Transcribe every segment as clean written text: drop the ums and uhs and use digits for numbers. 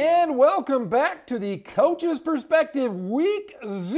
And welcome back to the Coach's Perspective Week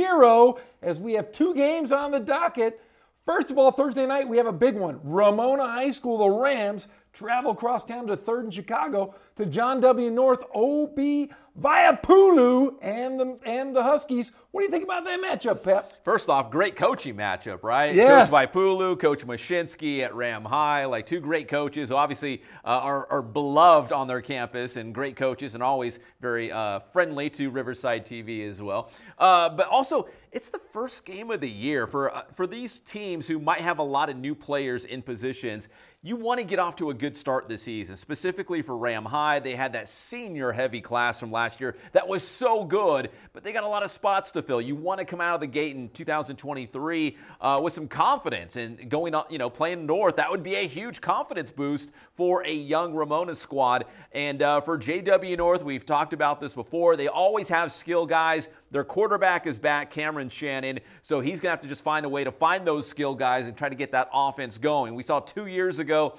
0 as we have 2 games on the docket. First of all, Thursday night we have a big one. Ramona High School, the Rams, travel across town to 3rd in Chicago to John W. North, OB Vaiapulu, and the Huskies. What do you think about that matchup, Pep? First off, great coaching matchup, right? Yes. Coach Vaiapulu, Coach Mashinsky at Ram High, like 2 great coaches who obviously are beloved on their campus and great coaches and always very friendly to Riverside TV as well. But also, it's the first game of the year for these teams who might have a lot of new players in positions. You want to get off to a good start this season, specifically for Ram High. They had that senior-heavy class from last year that was so good, but they got a lot of spots to fill. You want to come out of the gate in 2023 with some confidence and going on, playing North. That would be a huge confidence boost for a young Ramona squad. And for JW North, we've talked about this before. They always have skill guys. Their quarterback is back, Cameron Shannon, so he's going to have to just find a way to find those skill guys and try to get that offense going. We saw 2 years ago,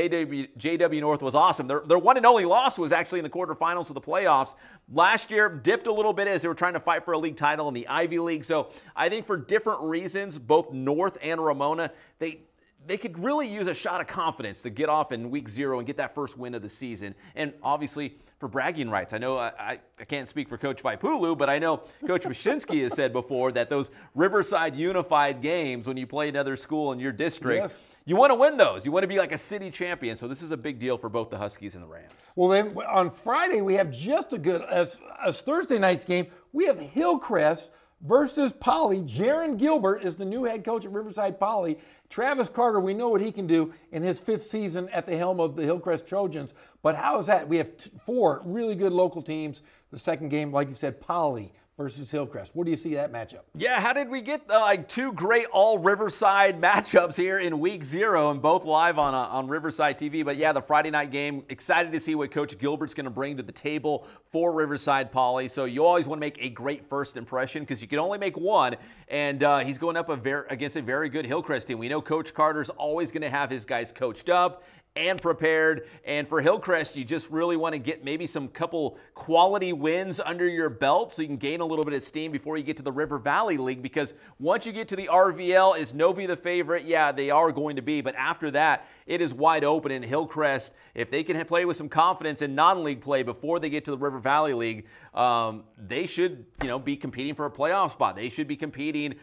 JW North was awesome. Their one and only loss was actually in the quarterfinals of the playoffs. Last year, dipped a little bit as they were trying to fight for a league title in the Ivy League. So I think for different reasons, both North and Ramona, they could really use a shot of confidence to get off in week 0 and get that first win of the season. And obviously, for bragging rights, I know I can't speak for Coach Vaiapulu, but I know Coach Mashinsky has said before that those Riverside Unified games, when you play another school in your district, yes, you want to win those. You want to be like a city champion. So this is a big deal for both the Huskies and the Rams. Well, then on Friday, we have just as Thursday night's game, we have Hillcrest versus Poly. Jaron Gilbert is the new head coach at Riverside Poly. Travis Carter, we know what he can do in his 5th season at the helm of the Hillcrest Trojans. But how is that? We have 4 really good local teams. The second game, like you said, Poly versus Hillcrest. What do you see that matchup? Yeah, how did we get 2 great all Riverside matchups here in week 0 and both live on Riverside TV? But yeah, the Friday night game, excited to see what Coach Gilbert's going to bring to the table for Riverside Poly. So you always want to make a great first impression because you can only make one, and he's going up against a very good Hillcrest team. We know Coach Carter's always going to have his guys coached up and prepared. And for Hillcrest, you just really want to get maybe some couple quality wins under your belt so you can gain a little bit of steam before you get to the River Valley League, because once you get to the RVL, is Novi the favorite? Yeah, they are going to be, but after that, it is wide open. In Hillcrest, if they can play with some confidence in non-league play before they get to the River Valley League, they should, be competing for a playoff spot. They should be competing.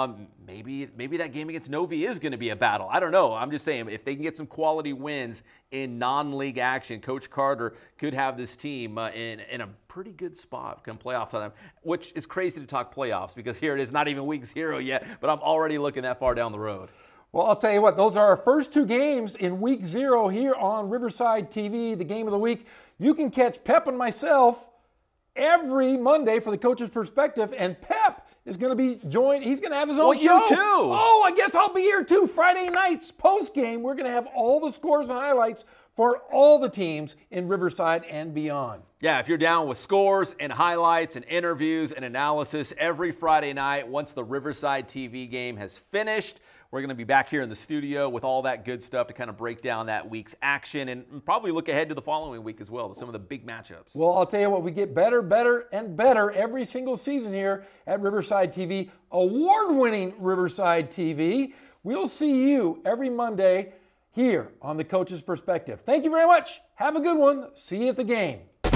Maybe that game against Novi is going to be a battle. I don't know. I'm just saying, if they can get some quality wins in non-league action, Coach Carter could have this team in a pretty good spot come playoff time, which is crazy to talk playoffs because here it is, not even week 0 yet, but I'm already looking that far down the road. Well, I'll tell you what, those are our first 2 games in week 0 here on Riverside TV, the game of the week. You can catch Pep and myself every Monday for the Coach's Perspective, and Pep is going to be joined. He's going to have his own show. You too. Oh, I guess I'll be here too. Friday nights, post-game, we're going to have all the scores and highlights for all the teams in Riverside and beyond. Yeah, if you're down with scores and highlights and interviews and analysis every Friday night, once the Riverside TV game has finished, we're going to be back here in the studio with all that good stuff to kind of break down that week's action and probably look ahead to the following week as well, to some of the big matchups. Well, I'll tell you what, we get better, and better every single season here at Riverside TV, award-winning Riverside TV. We'll see you every Monday here on the Coach's Perspective. Thank you very much. Have a good one. See you at the game.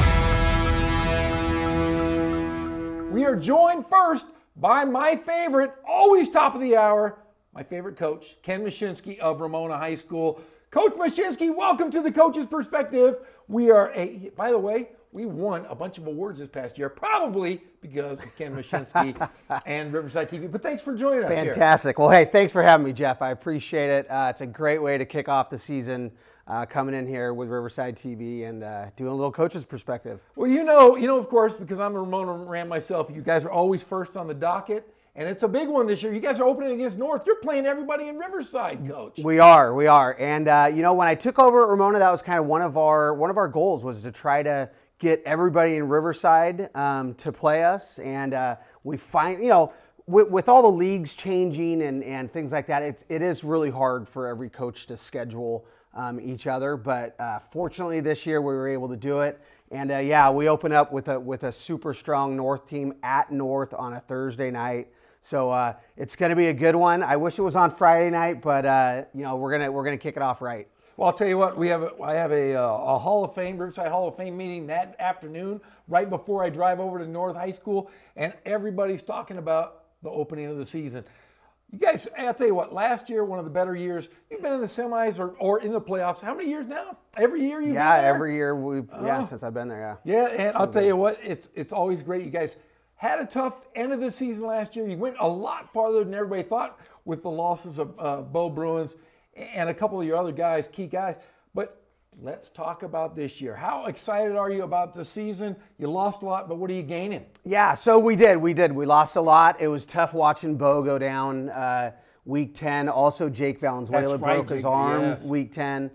We are joined first by my favorite, always top of the hour, my favorite coach, Ken Mashinsky of Ramona High School. Coach Mashinsky, welcome to the Coach's Perspective. By the way, we won a bunch of awards this past year, probably because of Ken Mashinsky and Riverside TV. But thanks for joining us here. Fantastic. Well, hey, thanks for having me, Geoff. I appreciate it. It's a great way to kick off the season, coming in here with Riverside TV and doing a little Coach's Perspective. Well, you know, of course, because I'm a Ramona Ram myself, you guys are always first on the docket. And it's a big one this year. You guys are opening against North. You're playing everybody in Riverside, Coach. We are. And, when I took over at Ramona, that was kind of one of our goals was to try to get everybody in Riverside to play us. And we find, with all the leagues changing and things like that, it is really hard for every coach to schedule each other. But fortunately this year we were able to do it. And yeah, we open up with a super strong North team at North on a Thursday night. So it's going to be a good one. I wish it was on Friday night, but you know, we're gonna kick it off right. Well, I'll tell you what, I have a Hall of Fame, Riverside Hall of Fame meeting that afternoon, right before I drive over to North High School, and everybody's talking about the opening of the season. You guys, I'll tell you what, last year, one of the better years. You've been in the semis or in the playoffs. How many years now? Every year you've been there? Yeah, every year since I've been there, yeah. Yeah, and I'll tell you what, it's always great. You guys had a tough end of the season last year. You went a lot farther than everybody thought with the losses of Bo Bruins and a couple of your other guys, key guys. But let's talk about this year. How excited are you about the season? You lost a lot, but what are you gaining? Yeah, so we did. We lost a lot. It was tough watching Bo go down week 10. Also, Jake Valenzuela broke his arm week 10.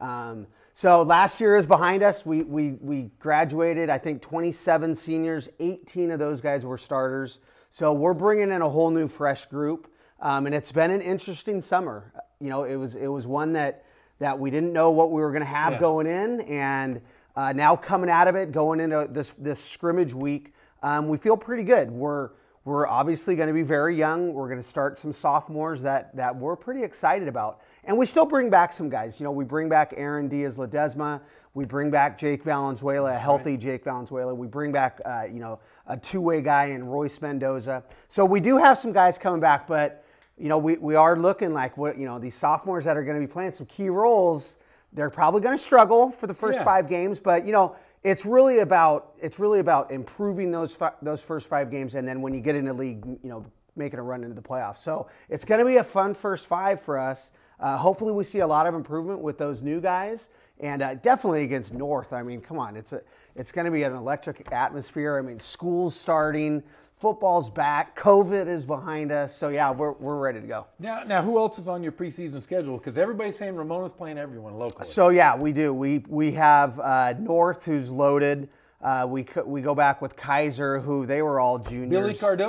So last year is behind us. We graduated, I think, 27 seniors. 18 of those guys were starters. So we're bringing in a whole new, fresh group. And it's been an interesting summer. You know, it was one that we didn't know what we were going to have going in, and now coming out of it, going into this scrimmage week, we feel pretty good. We're obviously going to be very young. We're going to start some sophomores that we're pretty excited about, and we still bring back some guys. You know, we bring back Aaron Diaz-Ledesma. We bring back Jake Valenzuela, a healthy Jake Valenzuela. We bring back you know, a two-way guy in Royce Mendoza. So we do have some guys coming back, but you know, we are looking like, what, you know, these sophomores that are going to be playing some key roles, they're probably going to struggle for the first 5 games, but you know, it's really about improving those first 5 games, and then when you get in the league, you know, making a run into the playoffs. So it's going to be a fun first 5 for us. Hopefully we see a lot of improvement with those new guys, and definitely against North. I mean, come on, it's going to be an electric atmosphere. I mean, school's starting. Football's back. COVID is behind us. So, yeah, we're ready to go. Now, who else is on your preseason schedule? Because everybody's saying Ramona's playing everyone locally. So, yeah, we do. We have North, who's loaded. We go back with Kaiser, who they were all juniors. Billy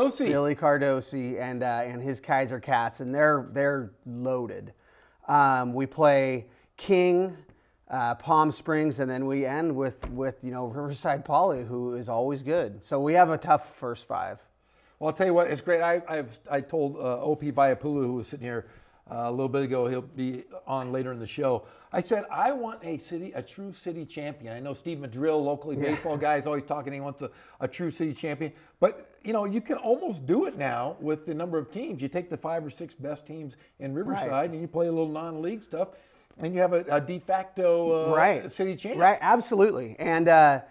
Cardosi and his Kaiser Cats, and they're loaded. We play King, Palm Springs, and then we end with you know, Riverside Poly, who is always good. So we have a tough first 5. Well, I'll tell you what, it's great. I told O.P. Viapulu, who was sitting here a little bit ago, he'll be on later in the show. I said, I want a true city champion. I know Steve Madrill, locally baseball guy, is always talking. He wants a true city champion. But, you know, you can almost do it now with the number of teams. You take the 5 or 6 best teams in Riverside, and you play a little non-league stuff, and you have a de facto city champion. Right, absolutely. And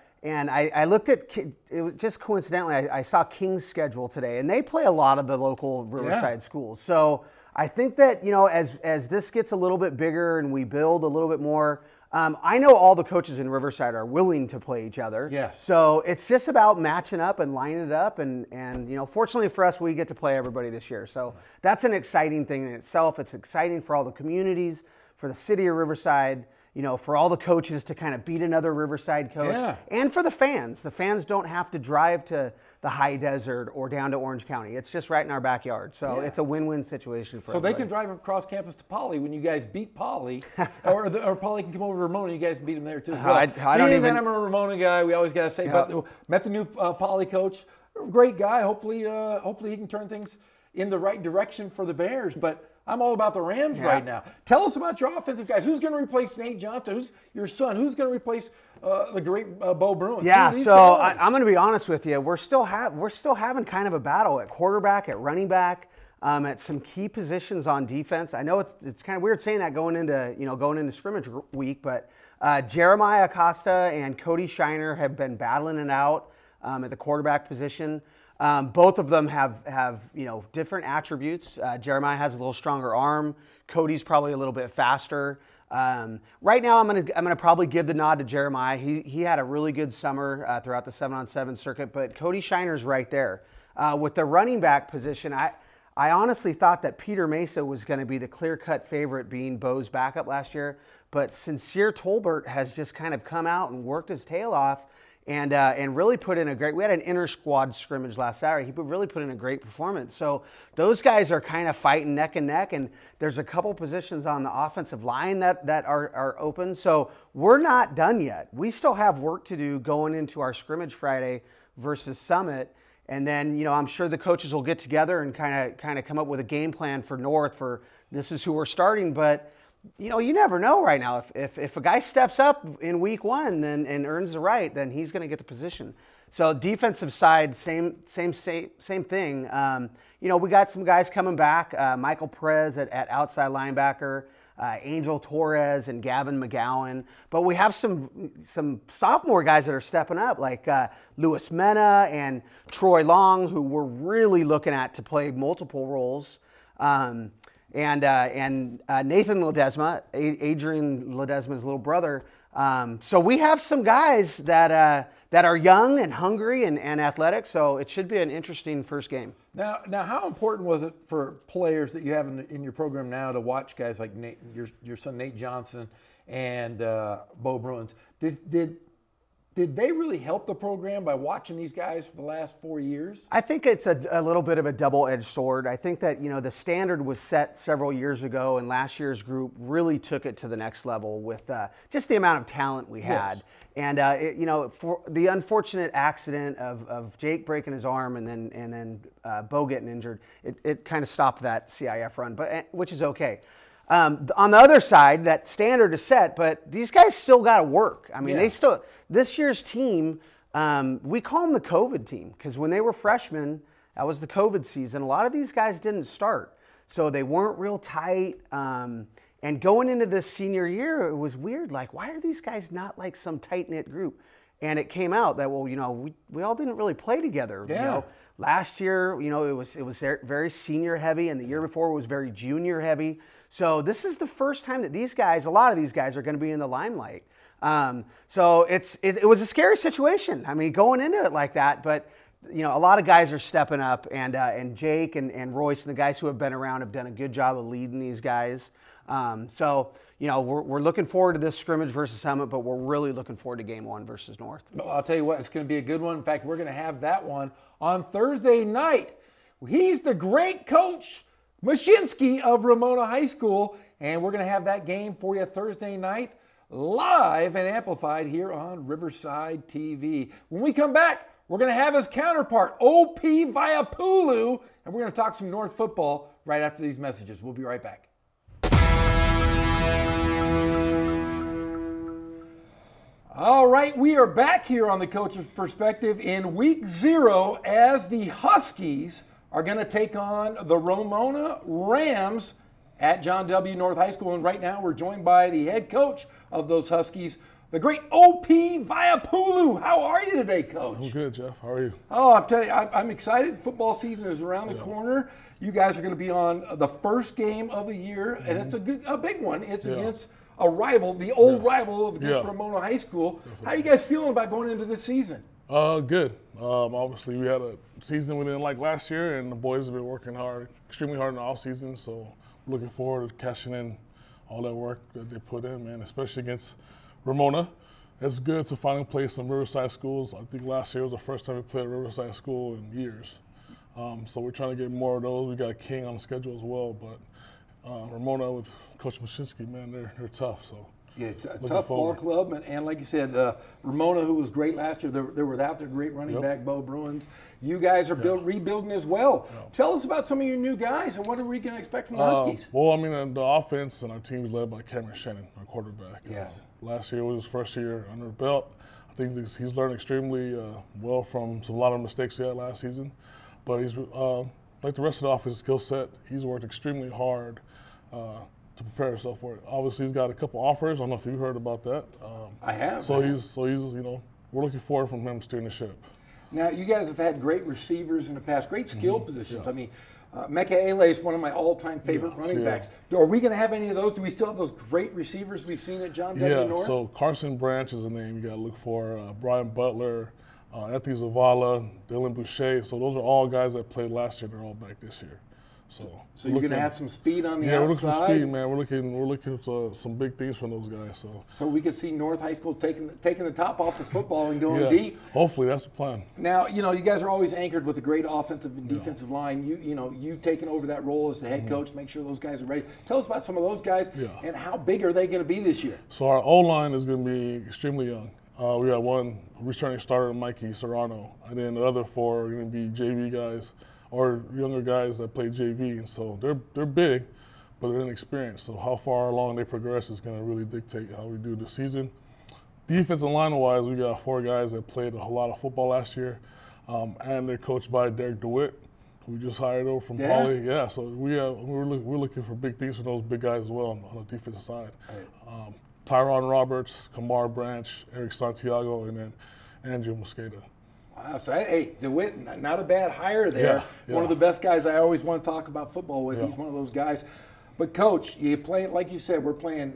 I looked at, it was just coincidentally, I saw King's schedule today, and they play a lot of the local Riverside schools. So I think that, you know, as this gets a little bit bigger and we build a little bit more, I know all the coaches in Riverside are willing to play each other. Yes. So it's just about matching up and lining it up. And you know, fortunately for us, we get to play everybody this year. So that's an exciting thing in itself. It's exciting for all the communities, for the city of Riverside, you know, for all the coaches to kind of beat another Riverside coach, and for the fans. The fans don't have to drive to the high desert or down to Orange County. It's just right in our backyard. So it's a win-win situation for everybody. They can drive across campus to Poly when you guys beat Poly, or Poly can come over to Ramona and you guys beat them there too as well. I'm a Ramona guy, we always got to say, but met the new Poly coach, great guy. Hopefully he can turn things in the right direction for the Bears, but I'm all about the Rams right now. Tell us about your offensive guys. Who's going to replace Nate Johnson? Who's your son? Who's going to replace the great Bo Bruins? Yeah, so I'm going to be honest with you. We're still having kind of a battle at quarterback, at running back, at some key positions on defense. I know it's kind of weird saying that going into scrimmage week, but Jeremiah Acosta and Cody Shiner have been battling it out at the quarterback position. Both of them have you know, different attributes. Jeremiah has a little stronger arm. Cody's probably a little bit faster. Right now, I'm gonna probably give the nod to Jeremiah. He had a really good summer throughout the 7-on-7 circuit, but Cody Shiner's right there. With the running back position, I honestly thought that Peter Mesa was going to be the clear-cut favorite, being Bo's backup last year. But Sincere Tolbert has just kind of come out and worked his tail off. and really put in a great. We had an inter-squad scrimmage last Saturday. He really put in a great performance. So those guys are kind of fighting neck and neck, and there's a couple positions on the offensive line that are open. So we're not done yet. We still have work to do going into our scrimmage Friday versus Summit. And then, I'm sure the coaches will get together and kind of come up with a game plan for North for this is who we're starting. But, you never know right now. If a guy steps up in week one and earns the right, then he's going to get the position. So defensive side, same thing. We got some guys coming back. Michael Perez at outside linebacker. Angel Torres and Gavin McGowan. But we have some sophomore guys that are stepping up, like Louis Mena and Troy Long, who we're really looking at to play multiple roles. And Nathan Ledesma, Adrian Ledesma's little brother. So we have some guys that are young and hungry and athletic. So it should be an interesting first game. Now, how important was it for players that you have in your program now to watch guys like Nate, your son Nate Johnson and Bo Bruins? Did they really help the program by watching these guys for the last 4 years? I think it's a little bit of a double-edged sword. I think that, the standard was set several years ago, and last year's group really took it to the next level with just the amount of talent we had. Yes. And, for the unfortunate accident of Jake breaking his arm and then Bo getting injured, it kind of stopped that CIF run, which is okay. On the other side, that standard is set, but these guys still got to work. I mean, this year's team, we call them the COVID team because when they were freshmen, that was the COVID season. A lot of these guys didn't start, so they weren't real tight. And going into this senior year, it was weird. Like, why are these guys not like some tight-knit group? And it came out that, we all didn't really play together. Yeah. Last year, it was very senior heavy, and the year before was very junior heavy. So this is the first time that a lot of these guys are going to be in the limelight. So it was a scary situation. I mean, going into it like that, but a lot of guys are stepping up, and Jake and Royce and the guys who have been around have done a good job of leading these guys. We're looking forward to this scrimmage versus Summit, but we're really looking forward to game one versus North. Well, I'll tell you what, it's going to be a good one. In fact, we're going to have that one on Thursday night. He's the great coach, Mashinsky of Ramona High School, and we're going to have that game for you Thursday night, live and amplified here on Riverside TV. When we come back, we're going to have his counterpart, OP Viapulu, and we're going to talk some North football right after these messages. We'll be right back. All right, we are back here on the Coach's Perspective in week 0 as the Huskies are going to take on the Ramona Rams at John W. North High School. And right now we're joined by the head coach of those Huskies, the great OP Viapulu. How are you today, Coach? I'm good, Geoff. How are you? Oh, I'm telling you, I'm excited. Football season is around the corner. You guys are going to be on the first game of the year, and it's a big one. It's against a rival, the old rival against Ramona High School. How are you guys feeling about going into this season? Good. Obviously, we had a season we didn't like last year, and the boys have been working hard, extremely hard in the off season. So, looking forward to cashing in all that work that they put in, man. Especially against Ramona. It's good to finally play some Riverside schools. I think last year was the first time we played a Riverside school in years. So we're trying to get more of those. We got King on the schedule as well, but Ramona with Coach Mashinsky, man, they're tough. So yeah, it's a tough ball club, and like you said, Ramona, who was great last year, they're without their great running back, Bo Bruins. You guys are rebuilding as well. Tell us about some of your new guys, and what are we going to expect from the Huskies? Well, I mean, the offense and our team is led by Cameron Shannon, our quarterback. Yes. Last year was his first year under the belt. I think he's learned extremely well from a lot of mistakes he had last season. But he's like the rest of the offensive skill set, he's worked extremely hard to prepare himself for it. Obviously, he's got a couple offers. I don't know if you've heard about that. I have. So he's we're looking forward from him steering the ship. Now, you guys have had great receivers in the past, great skill positions. I mean, Mecca Ele is one of my all-time favorite running backs. Are we going to have any of those? Do we still have those great receivers we've seen at John W. North? So Carson Branch is a name you got to look for. Brian Butler, Anthony Zavala, Dylan Boucher. So those are all guys that played last year. They're all back this year. So you're going to have some speed on the outside. outside? We're looking for speed, man. We're looking for some big things from those guys. So we could see North High School taking the top off the football and going deep. Hopefully, that's the plan. Now, you guys are always anchored with a great offensive and defensive line. You taking over that role as the head coach, make sure those guys are ready. Tell us about some of those guys and how big are they going to be this year? So our O-line is going to be extremely young. We got one returning starter, Mikey Serrano, and then the other 4 are going to be JV guys or younger guys that play JV, and so they're big, but they're inexperienced. So how far along they progress is going to really dictate how we do the season. Defensive line-wise, we got 4 guys that played a whole lot of football last year, and they're coached by Derek DeWitt, who we just hired over from Poly. Yeah, so we're looking for big things for those big guys as well on the defensive side. Right. Tyron Roberts, Kamar Branch, Eric Santiago, and then Andrew Mosqueda. Wow, so hey, DeWitt, not a bad hire there. One of the best guys I always want to talk about football with. He's one of those guys. But Coach, you play, like you said, we're playing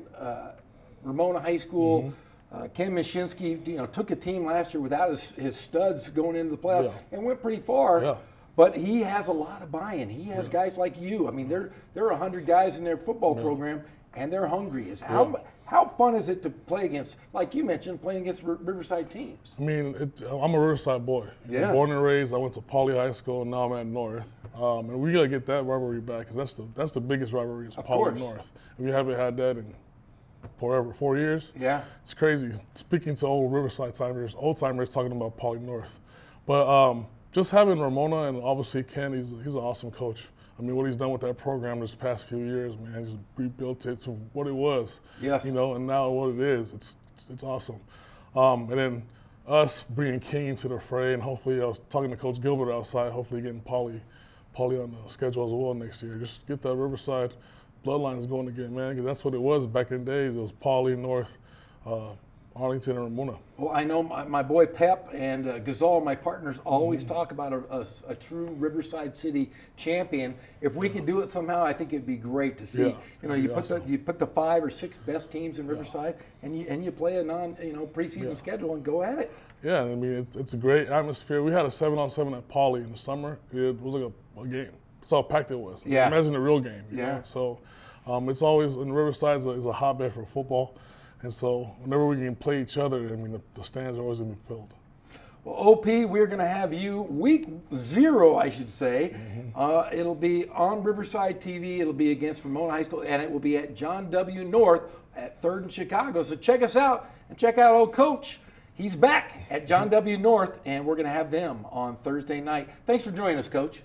Ramona High School. Ken Mashinsky, took a team last year without his studs going into the playoffs and went pretty far. Yeah. But he has a lot of buy-in. He has guys like you. I mean, there are 100 guys in their football program, and they're hungry. How fun is it to play against, like you mentioned, playing against Riverside teams? I mean, I'm a Riverside boy. Yes. Born and raised. I went to Poly High School, and now I'm at North. And we got to get that rivalry back because that's the biggest rivalry is Poly and North. And we haven't had that in forever, 4 years. Yeah. It's crazy. Speaking to old Riverside timers, old timers talking about Poly North. But just having Ramona and obviously Ken, he's an awesome coach. I mean, what he's done with that program this past few years, man, just rebuilt it to what it was. Yes. And now what it is, it's awesome. And then us bringing King into the fray, and hopefully I was talking to Coach Gilbert outside, hopefully getting Poly on the schedule as well next year. Just get that Riverside bloodlines going again, man, because that's what it was back in the days. It was Poly, North, Arlington, and Ramona. Well, I know my boy Pep and Gazal, my partners, always talk about a true Riverside City champion. If we could do it somehow, I think it'd be great to see. You put the 5 or 6 best teams in Riverside, and you play a preseason schedule and go at it. Yeah, I mean it's a great atmosphere. We had a 7-on-7 at Poly in the summer. It was like a game. That's how packed it was. Yeah. Imagine a real game. You know? So it's always, in Riverside is a hotbed for football. And so whenever we can play each other, I mean, the stands are always going to be filled. Well, OP, we're going to have you week 0, I should say. It'll be on Riverside TV. It'll be against Ramona High School, and it will be at John W. North at 3rd and Chicago. So check us out and check out old Coach. He's back at John W. North, and we're going to have them on Thursday night. Thanks for joining us, Coach.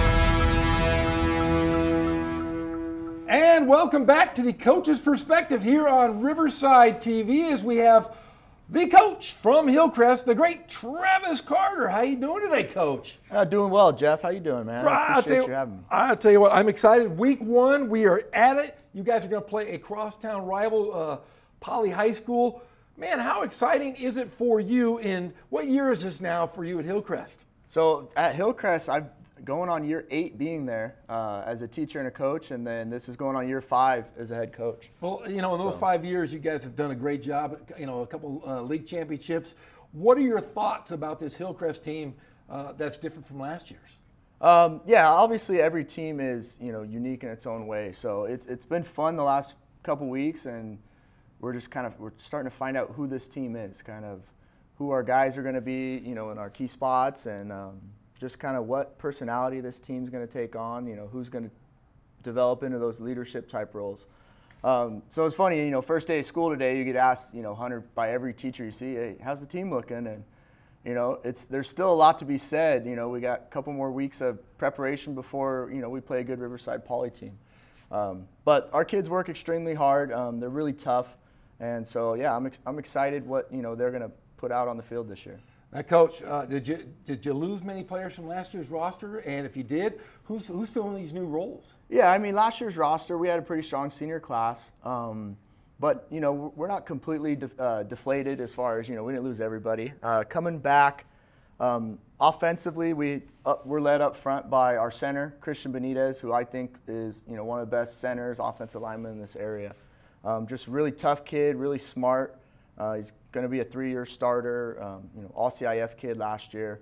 And welcome back to the Coach's Perspective here on Riverside TV as we have the coach from Hillcrest, the great Travis Carter. How you doing today, Coach? Doing well, Jeff. How you doing, man? I appreciate you having me. I'll tell you what, I'm excited. Week 1, we are at it. You guys are going to play a crosstown rival, Poly High School. Man, how exciting is it for you? And what year is this now for you at Hillcrest? So at Hillcrest, I'm going on year 8 being there as a teacher and a coach, and then this is going on year 5 as a head coach. Well, in those 5 years, you guys have done a great job. A couple league championships. What are your thoughts about this Hillcrest team that's different from last year's? Yeah, obviously every team is unique in its own way. So it's been fun the last couple weeks, and we're starting to find out who this team is, kind of who our guys are going to be, in our key spots, and just kind of what personality this team's going to take on, who's going to develop into those leadership type roles. So it's funny, first day of school today, you get asked, Hunter, by every teacher you see, hey, how's the team looking? And, there's still a lot to be said. We got a couple more weeks of preparation before, we play a good Riverside Poly team. But our kids work extremely hard. They're really tough. And so, yeah, I'm excited what, they're going to put out on the field this year. Now, Coach, did you lose many players from last year's roster? And if you did, who's filling these new roles? Yeah, I mean, last year's roster, we had a pretty strong senior class. But, we're not completely deflated as far as, we didn't lose everybody. Coming back, offensively, we're led up front by our center, Christian Benitez, who I think is, one of the best centers, offensive linemen in this area. Just really tough kid, really smart. He's going to be a 3-year starter, all CIF kid last year.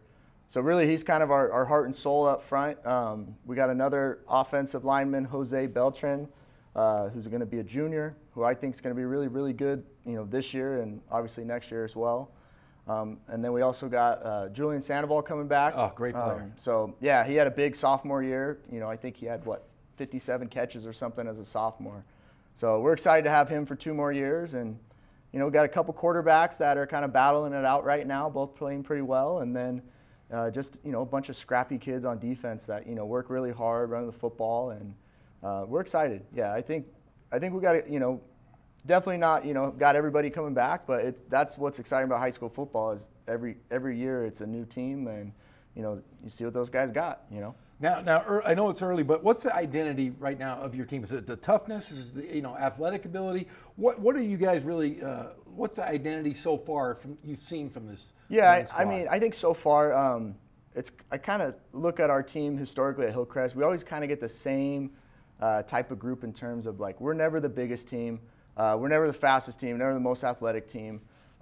So really, he's kind of our heart and soul up front. We got another offensive lineman, Jose Beltran, who's going to be a junior, who I think is going to be really, really good, this year and obviously next year as well. And then we also got Julian Sandoval coming back. Oh, great player. So yeah, he had a big sophomore year. I think he had 57 catches or something as a sophomore. So we're excited to have him for 2 more years. And we got a couple quarterbacks that are kind of battling it out right now, both playing pretty well. And then just a bunch of scrappy kids on defense that work really hard, running the football, and we're excited. Yeah, I think we got it. Definitely not got everybody coming back, but that's what's exciting about high school football is every year it's a new team, and you see what those guys got. Now I know it's early, but what's the identity right now of your team? Is it the toughness? Is it the athletic ability? What are you guys really? What's the identity so far you've seen from this? Yeah, I mean, I think so far, I kind of look at our team historically at Hillcrest. We always kind of get the same type of group in terms of we're never the biggest team, we're never the fastest team, never the most athletic team,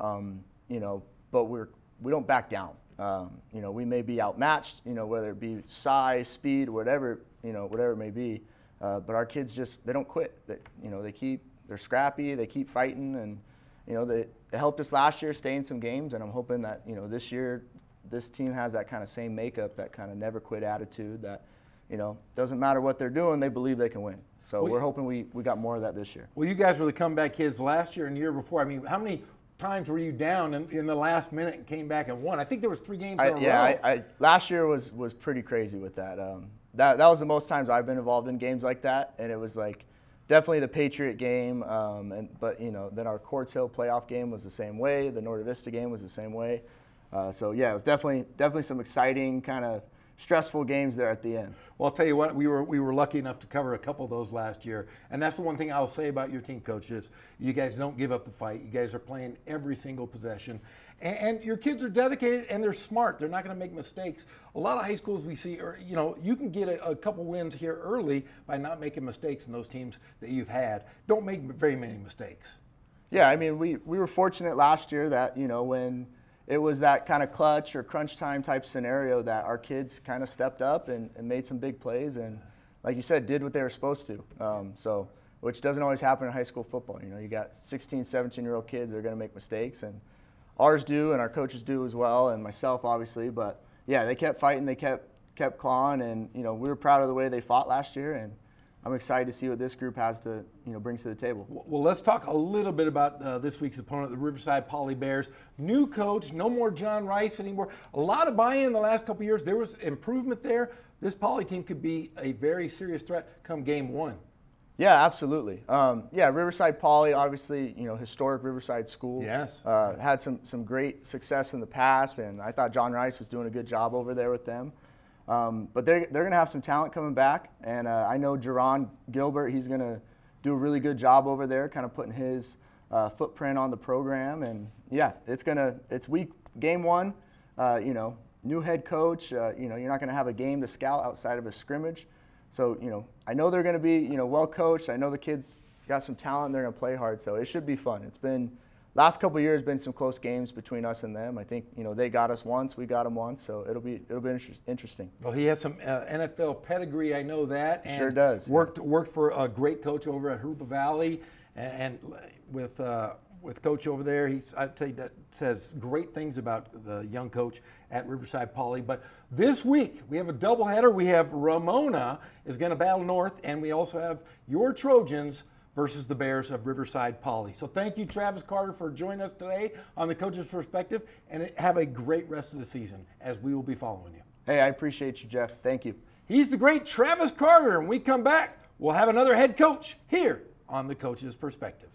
but we don't back down. We may be outmatched, whether it be size, speed, whatever it may be, but our kids they don't quit. They're scrappy, they keep fighting, and they helped us last year stay in some games, and I'm hoping that this year this team has that kind of same makeup, that kind of never quit attitude, that doesn't matter what they're doing, they believe they can win. So we're hoping we got more of that this year. Well, you guys were the comeback kids last year and the year before. I mean, how many times were you down in the last minute and came back and won? I think there was 3 games in a row. Yeah, last year was pretty crazy with that. That was the most times I've been involved in games like that, and it was definitely the Patriot game, but then our Quartz Hill playoff game was the same way. The Norte Vista game was the same way. So yeah, it was definitely some exciting kind of stressful games there at the end. Well, I'll tell you what, we were lucky enough to cover a couple of those last year, and that's the one thing I'll say about your team, Coach, is you guys don't give up the fight. You guys are playing every single possession, and your kids are dedicated and they're smart. They're not going to make mistakes. A lot of high schools we see are, you can get a couple wins here early by not making mistakes in those teams that you've had. Don't make very many mistakes. Yeah, I mean, we were fortunate last year that, when it was that kind of clutch or crunch time type scenario that our kids kind of stepped up and made some big plays and, like you said, did what they were supposed to. Which doesn't always happen in high school football. You got 16, 17-year-old kids that are going to make mistakes, and ours do, and our coaches do as well, and myself obviously. But yeah, they kept fighting, they kept clawing, and we were proud of the way they fought last year, and I'm excited to see what this group has to bring to the table. Well, let's talk a little bit about this week's opponent, the Riverside Poly Bears. New coach, no more John Rice anymore. A lot of buy-in the last couple of years. There was improvement there. This Poly team could be a very serious threat come game 1. Yeah, absolutely. Riverside Poly, obviously, historic Riverside school. Yes. Had some great success in the past, and I thought John Rice was doing a good job over there with them. But they're going to have some talent coming back, and I know Jerron Gilbert, he's going to do a really good job over there, kind of putting his footprint on the program. And yeah, it's game 1, new head coach. You're not going to have a game to scout outside of a scrimmage. So, I know they're going to be, well coached. I know the kids got some talent, and they're going to play hard. So it should be fun. It's been last couple of years been some close games between us and them. I think they got us once, we got them once, so it'll be interesting. Well, he has some NFL pedigree, I know that. And sure does. Worked for a great coach over at Hoopa Valley, and with coach over there, I tell you, that says great things about the young coach at Riverside Poly. But this week we have a doubleheader. We have Ramona is going to battle North, and we also have your Trojans versus the Bears of Riverside Poly. So thank you, Travis Carter, for joining us today on the Coach's Perspective, and have a great rest of the season as we will be following you. Hey, I appreciate you, Geoff. Thank you. He's the great Travis Carter, and when we come back, we'll have another head coach here on the Coach's Perspective.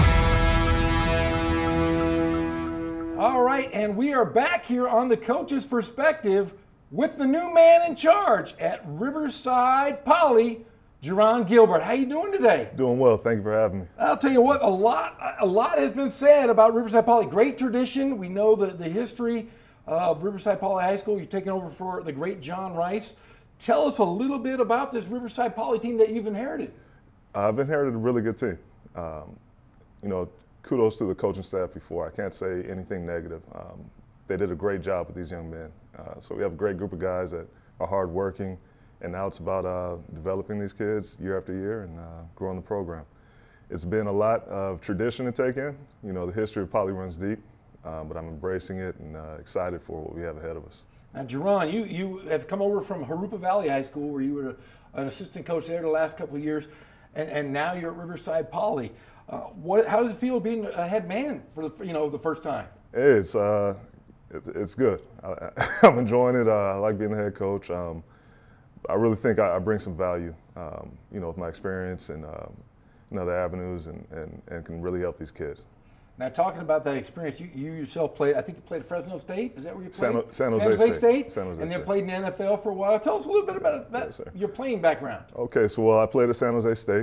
All right, and we are back here on the Coach's Perspective with the new man in charge at Riverside Poly, Jerron Gilbert. How you doing today? Doing well. Thank you for having me. I'll tell you what, a lot has been said about Riverside Poly. Great tradition. We know the history of Riverside Poly High School. You're taking over for the great John Rice. Tell us a little bit about this Riverside Poly team that you've inherited. I've inherited a really good team. Kudos to the coaching staff before. I can't say anything negative. they did a great job with these young men. So we have a great group of guys that are hardworking, and now it's about developing these kids year after year and growing the program. It's been a lot of tradition to take in. You know, the history of Poly runs deep, but I'm embracing it and excited for what we have ahead of us. Now, Jerron, you have come over from Harupa Valley High School, where you were an assistant coach there the last couple of years, and now you're at Riverside Poly. How does it feel being a head man for the first time? It's good. I'm enjoying it. I like being the head coach. I really think I bring some value, with my experience and other avenues, and can really help these kids. Now, talking about that experience, you yourself played, I think you played at Fresno State. Is that where you played? San Jose State. And then played in the NFL for a while. Tell us a little bit about Yes, your playing background. Okay, so I played at San Jose State.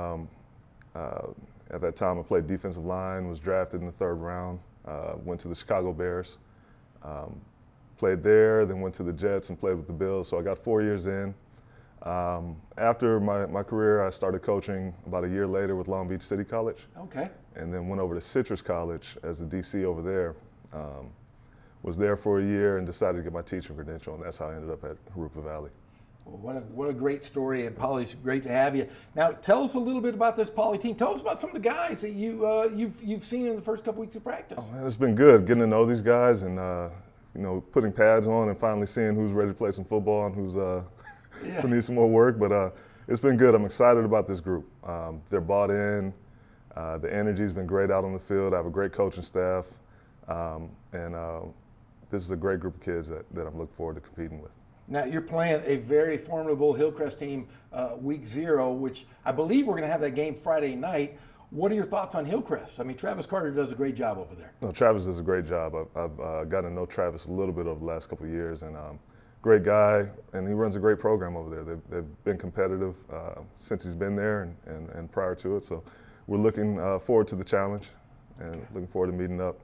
At that time, I played defensive line, was drafted in the 3rd round, went to the Chicago Bears, played there, then went to the Jets and played with the Bills. So I got 4 years in. After my career, I started coaching about a year later with Long Beach City College. Okay. And then went over to Citrus College as the DC over there. Was there for a year and decided to get my teaching credential, and that's how I ended up at Harupa Valley. Well, what a great story, and Poly's great to have you. Now, tell us a little bit about this Poly team. Tell us about some of the guys that you've seen in the first couple weeks of practice. Oh, man, it's been good getting to know these guys and putting pads on and finally seeing who's ready to play some football and who's who needs some more work. But it's been good. I'm excited about this group. They're bought in. The energy's been great out on the field. I have a great coaching staff, and this is a great group of kids that I'm looking forward to competing with. Now, you're playing a very formidable Hillcrest team week 0, which I believe we're going to have that game Friday night. What are your thoughts on Hillcrest? I mean, Travis Carter does a great job over there. No, Travis does a great job. I've gotten to know Travis a little bit over the last couple of years, and great guy, and he runs a great program over there. They've been competitive since he's been there and prior to it. So we're looking forward to the challenge and looking forward to meeting up.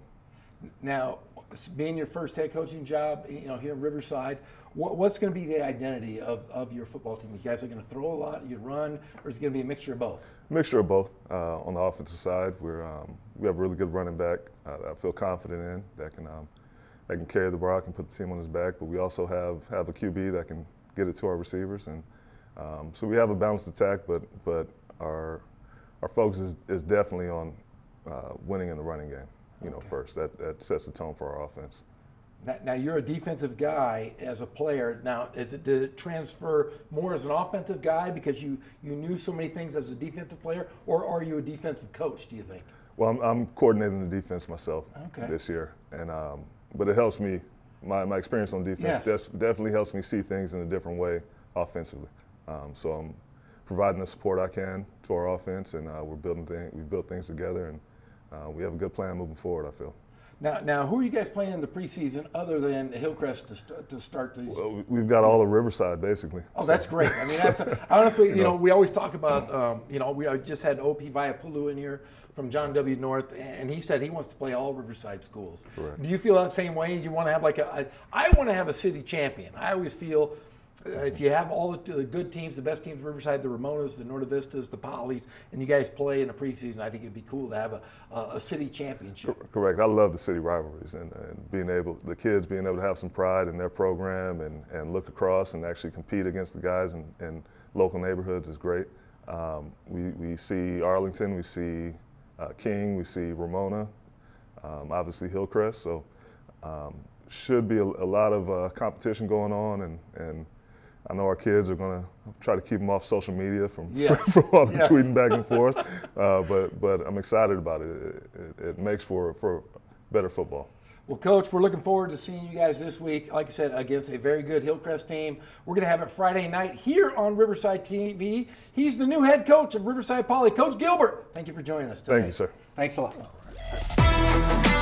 Now, being your first head coaching job, here in Riverside, what's going to be the identity of your football team? You guys are going to throw a lot, you run, or is it going to be a mixture of both? Mixture of both. On the offensive side, we have a really good running back that I feel confident in that can carry the rock and put the team on his back. But we also have a QB that can get it to our receivers, and so we have a balanced attack. But our focus is definitely on winning in the running game. First. That sets the tone for our offense. Now, you're a defensive guy as a player. Now, did it transfer more as an offensive guy because you knew so many things as a defensive player, or are you a defensive coach, do you think? Well, I'm coordinating the defense myself this year, and but it helps me. My experience on defense definitely helps me see things in a different way offensively. So I'm providing the support I can to our offense, and we've built things together, and we have a good plan moving forward, I feel. Now, who are you guys playing in the preseason other than Hillcrest to start these? Well, we've got all of Riverside, basically. Oh, so. That's great. I mean, that's honestly, we always talk about, we just had O.P. Viapulu in here from John W. North, and he said he wants to play all Riverside schools. Correct. Do you feel that same way? Do you want to have I want to have a city champion. I always feel if you have all the good teams, the best teams, Riverside, the Ramonas, the Norte Vistas, the Polys, and you guys play in the preseason, I think it'd be cool to have a city championship. Correct. I love the city rivalries and the kids being able to have some pride in their program and look across and actually compete against the guys in local neighborhoods is great. We see Arlington, we see King, we see Ramona, obviously Hillcrest. So should be a lot of competition going on, and I know our kids are going to try to keep them off social media from all the tweeting back and forth, but I'm excited about it. It makes for better football. Well, Coach, we're looking forward to seeing you guys this week, like I said, against a very good Hillcrest team. We're going to have it Friday night here on Riverside TV. He's the new head coach of Riverside Poly, Coach Gilbert. Thank you for joining us today. Thank you, sir. Thanks a lot.